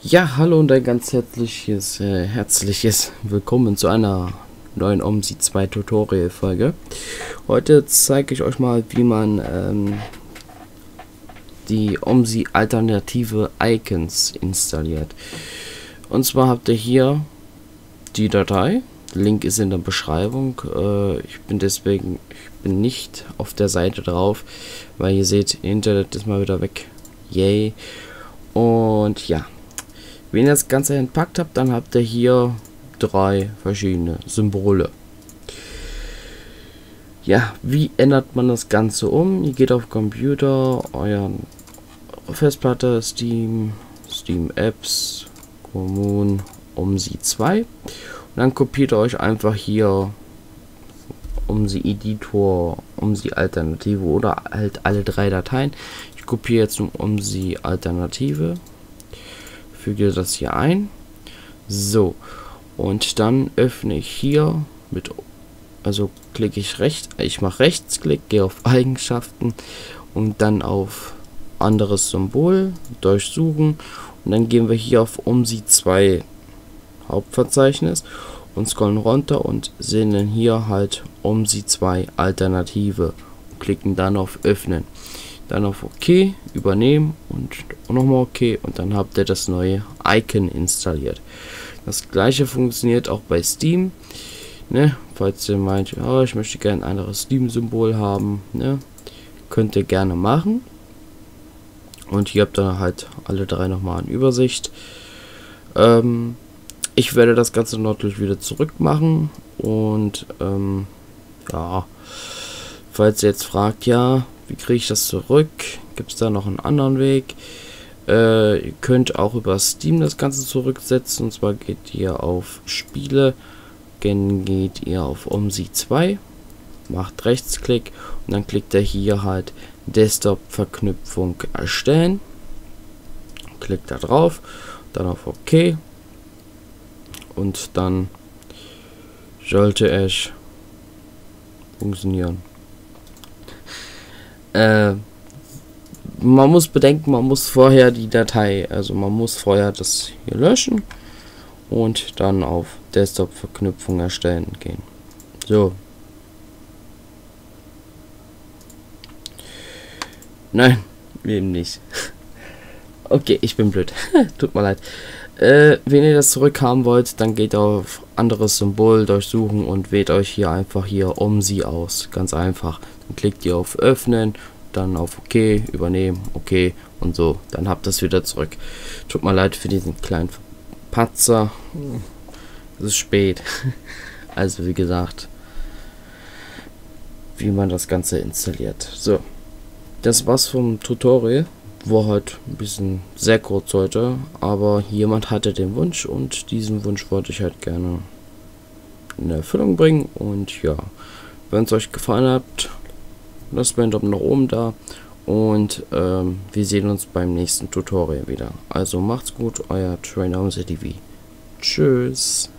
Ja, hallo und ein ganz herzliches Willkommen zu einer neuen OMSI 2 Tutorial Folge. Heute zeige ich euch mal, wie man die OMSI alternative Icons installiert. Und zwar habt ihr hier die Datei. Link ist in der Beschreibung. Ich bin nicht auf der Seite drauf, weil ihr seht, Internet ist mal wieder weg. Yay. Und ja. Wenn ihr das Ganze entpackt habt, dann habt ihr hier 3 verschiedene Symbole. Ja, wie ändert man das Ganze um? Ihr geht auf Computer, euren Festplatte, Steam Apps, Common, OMSI 2 und dann kopiert ihr euch einfach hier OMSI Editor, OMSI Alternative oder halt alle 3 Dateien. Ich kopiere jetzt OMSI Alternative. Füge das hier ein. So, und dann öffne ich hier klicke ich ich mache Rechtsklick, gehe auf Eigenschaften und dann auf anderes Symbol, durchsuchen und dann gehen wir hier auf OMSI 2 Hauptverzeichnis und scrollen runter und sehen dann hier halt OMSI 2 Alternative und klicken dann auf Öffnen. Dann auf OK, übernehmen und nochmal OK und dann habt ihr das neue Icon installiert. Das gleiche funktioniert auch bei Steam. Ne? Falls ihr meint, oh, ich möchte gerne ein anderes Steam-Symbol haben, ne? Könnt ihr gerne machen. Und hier habt ihr halt alle 3 nochmal in Übersicht. Ich werde das Ganze natürlich wieder zurück machen und ja, falls ihr jetzt fragt, ja, wie kriege ich das zurück? Gibt es da noch einen anderen Weg? Ihr könnt auch über Steam das Ganze zurücksetzen. Und zwar geht ihr auf Spiele, dann geht ihr auf OMSI 2, macht Rechtsklick und dann klickt ihr hier halt Desktop-Verknüpfung erstellen. Klickt da drauf, dann auf OK und dann sollte es funktionieren. Man muss bedenken, man muss vorher die Datei, man muss vorher das hier löschen und dann auf Desktop-Verknüpfung erstellen gehen. So. Nein, eben nicht. Okay, ich bin blöd. Tut mir leid. Wenn ihr das zurückhaben wollt, dann geht auf anderes Symbol durchsuchen und wählt euch hier einfach OMSI aus. Ganz einfach. Dann klickt ihr auf Öffnen, dann auf OK, übernehmen, OK und so. Dann habt ihr es wieder zurück. Tut mir leid für diesen kleinen Patzer. Es ist spät. Also wie gesagt, wie man das Ganze installiert. So. Das war's vom Tutorial. War halt ein bisschen sehr kurz heute, aber jemand hatte den Wunsch und diesen Wunsch wollte ich halt gerne in Erfüllung bringen. Und ja, wenn es euch gefallen hat, lasst mir einen Daumen nach oben da und wir sehen uns beim nächsten Tutorial wieder. Also macht's gut, euer Trainer OMSI TV. Tschüss.